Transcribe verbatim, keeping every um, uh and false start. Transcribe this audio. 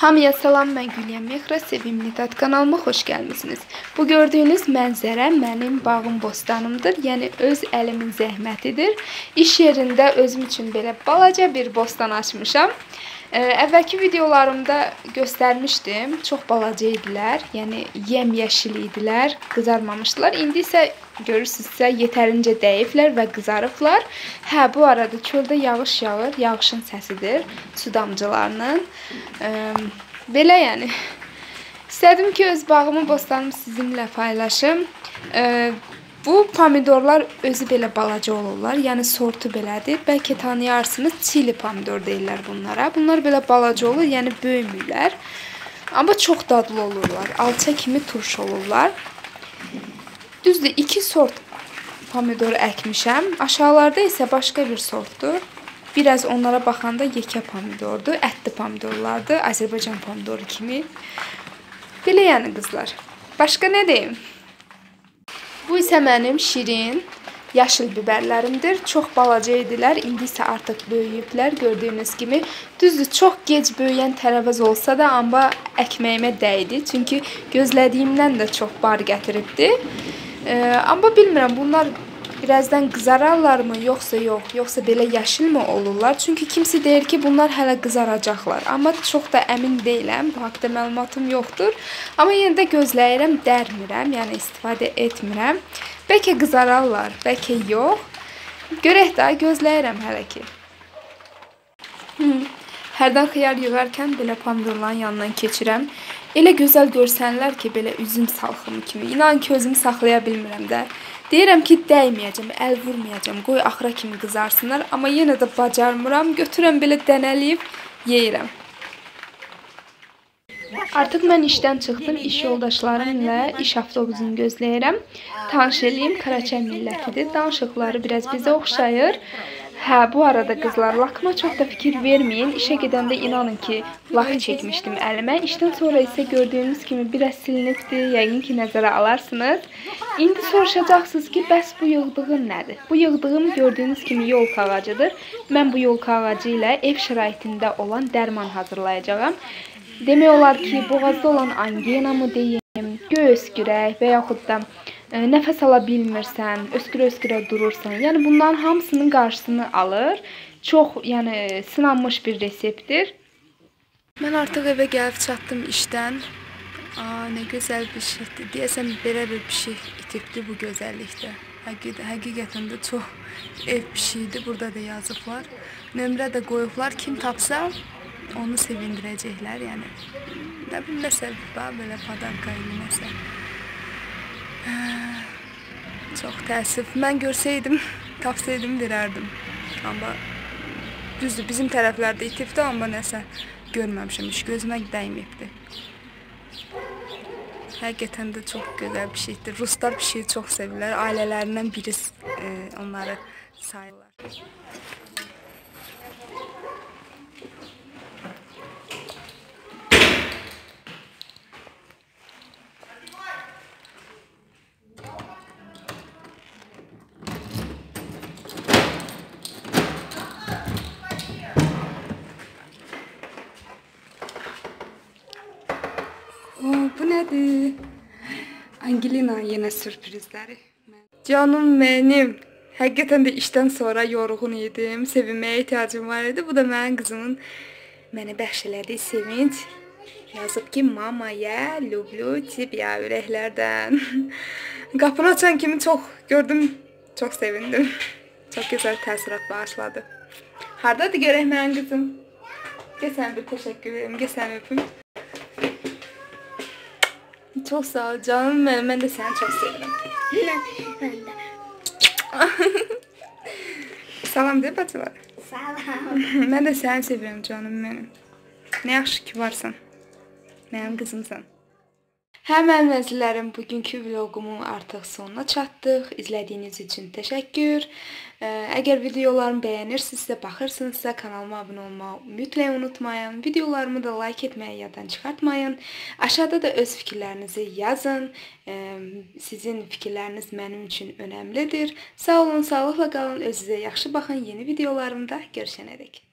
Hamıya salam, mən Gülyan Mexra, Sevimli Tat kanalıma xoş gəlmisiniz. Bu gördüyünüz mənzərə mənim bağım bostanımdır, yəni öz əlimin zəhmətidir. İş yerində özüm üçün belə balaca bir bostan açmışam. Əvvəlki videolarımda göstərmişdim, çox balaca idilər, yəni yemyeşil idilər, qızarmamışdılar. İndi isə görürsünüzsə yetərincə dəyiblər və qızarıblar. Hə, bu arada çöldə yağış yağır, yağışın səsidir, su damcılarının. Belə yəni. İstədim ki, öz bağımı, bostanımı sizinlə paylaşım. Bu pomidorlar özü belə balaca olurlar, yəni sortu belədir. Bəlkə tanıyarsınız, çili pomidor deyirlər bunlara. Bunlar belə balaca olur, yəni böyümürlər. Amma çox dadlı olurlar, alça kimi turş olurlar. Düzdür, iki sort pomidor əkmişəm. Aşağılarda isə başqa bir sortdur. Biraz onlara baxanda yekə pomidordur, ətli pomidorlardır, Azərbaycan pomidoru kimi. Belə yəni qızlar. Başqa nə deyim? Bu isə mənim şirin, yaşıl biberlərimdir. Çox balaca idilər, indi isə artıq böyüyüblər, gördüyünüz kimi. Düzdür, çox gec böyüyən tərəvəz olsa da, amma əkməyimə dəydi. Çünki gözlədiyimdən də çox bar gətiribdi. Amma bilmirəm, bunlar birazdan qızararlarmı, yoxsa yox, yoxsa belə yaşılmı olurlar? Çünki kimisi deyir ki, bunlar hələ qızaracaqlar. Amma çox da əmin deyiləm, bu haqda məlumatım yoxdur. Amma yenə də gözləyirəm, dərmirəm, yəni istifadə etmirəm. Bəlkə qızararlar, bəlkə yox. Görək də, gözləyirəm hələ ki. Hərdən xiyar yığarkən belə pomidorların yanından keçirəm. Elə gözəl görsənlər ki, belə üzüm salxımı kimi. İnan ki, özümü saxlaya bilmirəm də. Deyirəm ki, dəyməyəcəm, əl vurmayacam, qoy axıra kimi qızarsınlar. Amma yenə də bacarmıram, götürəm belə dənəliyib, yeyirəm. Artıq mən işdən çıxdım, iş yoldaşlarımla iş avtobusunu gözləyirəm. Tanış eləyim, Qaraçay millətidir, danışıqları biraz bizə oxşayır. Hə, bu arada qızlar, lakıma çox da fikir verməyin. İşə gedəndə inanın ki, lak çəkmişdim əlimə. İşdən sonra isə gördüyünüz kimi biraz silinibdir. Yəqin ki, nəzərə alarsınız. İndi soruşacaqsınız ki, bəs bu yığdığım nədir? Bu yığdığım gördüyünüz kimi yolka ağacıdır. Mən bu yolka ağacı ilə ev şəraitində olan dərman hazırlayacağam. Demək olar ki, boğazda olan angina mı deyim, göy öskürək və yaxud da nəfəs ala bilmirsən, öskürə-öskürə durursan. Yəni bunların hamısının qarşısını alır. Çox, yəni sınanmış bir reseptdir. Mən artıq evə gəlib çatdım işdən. Aa, nə gözəl bir şeydir. Deyəsən belə bir şey itibdi bu gözəllikdə. Həqiqətən də çox ev bir şeydir. Burada da yazıblar. Nömrə də qoyublar. Kim tapsa onu sevindirəcəklər. Yəni nə bilim, nəsə belə padanka ilə nəsə. Çox təəssüf. Mən görsəydim, tapsaydım verərdim. Amma düzdür, bizim tərəflərdə itibdi, amma nəsə görməmişim, iş gözümə dəyməyibdi. Həqiqətən də çox gözəl bir şeydir. Ruslar bir şeyi çox sevirlər. Ailələrindən biri e, onları sayırlar. Bu nədir? Angelina yenə sürprizləri. Canım mənim. Həqiqətən də işdən sonra yorğun idim. Sevinməyə ehtiyacım var idi. Bu da mənim qızımın mənə bəxş elədiyi sevinç. Yazıb ki, mamaya, lüblü, tibya ürəklərdən. Qapını açan kimi çox gördüm, çox sevindim. Çox gözəl təsirat bağışladı. Hardadır görək mənim qızım? Gəl sənə bir təşəkkür edim, gəl səni öpüm. Çox sağ ol canım mənim, mən də səni çox sevirəm. Mən də. Salam deyib bacılar. Salam. Mən də səni sevirəm canım mənim. Nə yaxşı ki varsan. Mənim qızımsan. Hə, mənim əzizlərim, bugünkü vlogumun artıq sonuna çatdıq. İzlədiyiniz üçün təşəkkür. Əgər videolarımı bəyənirsinizsə, baxırsınızsa, kanalıma abunə olmağı mütləq unutmayın. Videolarımı da like etməyi yaddan çıxartmayın. Aşağıda da öz fikirlərinizi yazın. Sizin fikirləriniz mənim üçün önəmlidir. Sağ olun, sağlıqla qalın, özünüzə yaxşı baxın. Yeni videolarımda görüşənədək.